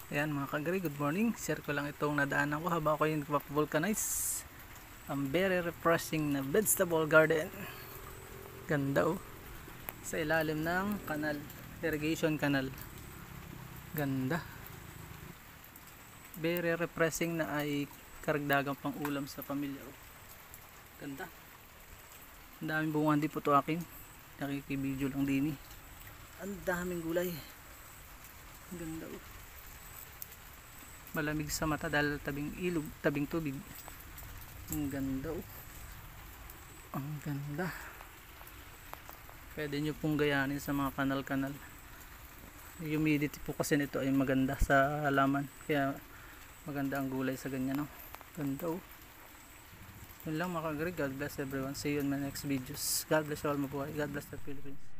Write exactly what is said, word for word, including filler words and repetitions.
Ayan mga kagri, good morning. Share ko lang itong nadaanan ko habang ako yung nagpapavulcanize. Ang very refreshing na vegetable garden. Ganda oh. Sa ilalim ng kanal, irrigation canal. Ganda. Very refreshing na ay karagdagang pang ulam sa pamilya oh. Ganda. Ang daming bunga, hindi po ito akin. Nakikibideo lang din eh. Ang daming gulay. Ganda oh. Malamig sa mata dahil tabing ilog, tabing tubig. Ang ganda oh. Ang ganda. Pwede nyo pong gayanin sa mga kanal-kanal. Humidity po kasi nito ay maganda sa halaman. Kaya maganda ang gulay sa ganyan oh. Ganda oh. Yun lang mga kagri. God bless everyone. See you in my next videos. God bless you all, mabuhay. God bless the Philippines.